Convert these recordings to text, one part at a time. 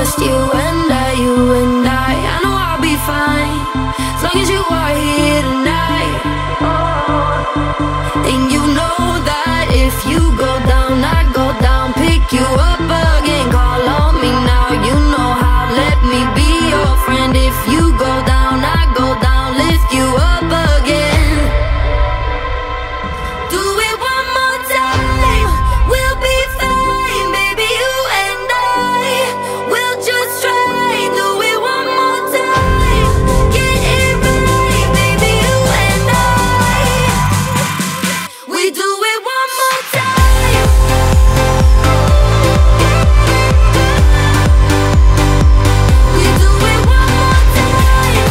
Just you and I know I'll be fine as long as you are here tonight. And you know that if you go down, I go down. Pick you up again, call on me now. You know how, let me be your friend. If you go down, I go down. Lift you up again. Do it one more time, we'll be fine, baby, you and I. We'll just try, do it one more time. Get it right, baby, you and I. We do it one more time. We do it one more time.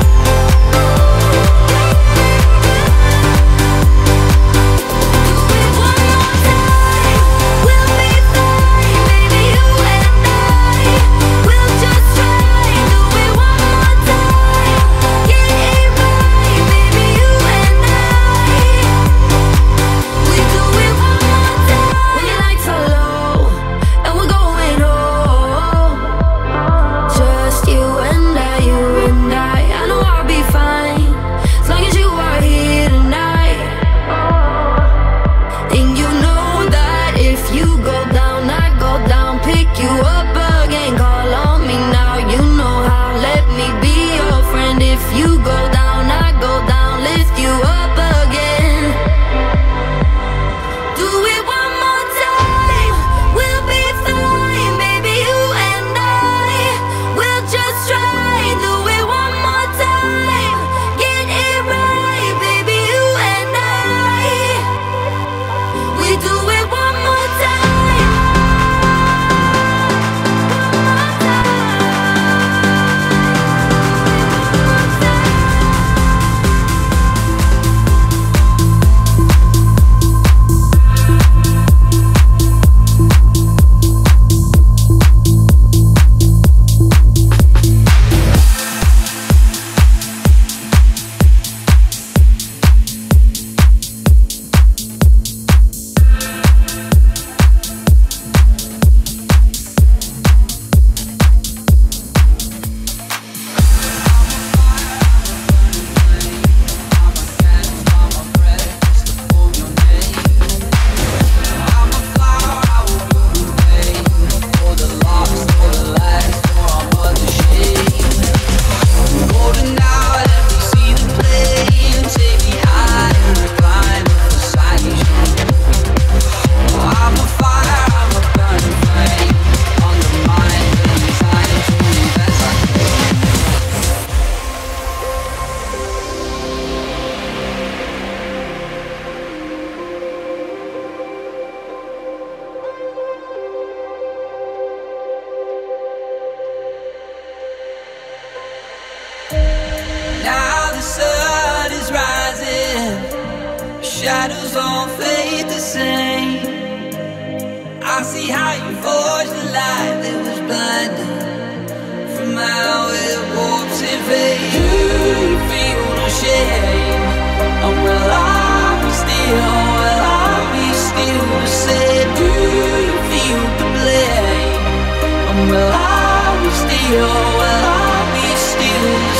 Shadows all fade the same. I see how you forged the light that was blinding. From how it warps and fades. Do you feel no shame? And will I be still? Will I be still the same? Do you feel the blame? And will I be still? Will I be still?